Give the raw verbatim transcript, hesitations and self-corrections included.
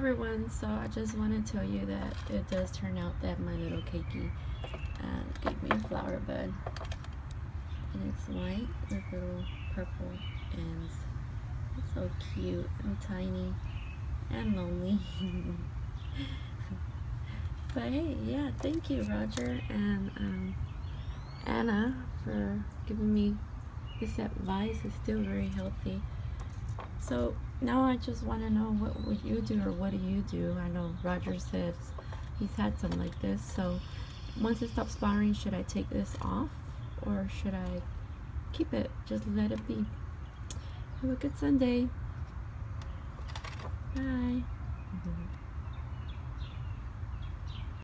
everyone, so I just want to tell you that it does turn out that my little keiki uh, gave me a flower bud, and it's white with little purple ends. It's so cute and tiny and lonely. But hey, yeah, thank you, Roger and um, Anna, for giving me this advice. It's still very healthy. So now I just want to know, what would you do, or what do you do? I know Roger says he's had some like this. So once it stops flowering, should I take this off or should I keep it? Just let it be. Have a good Sunday. Bye.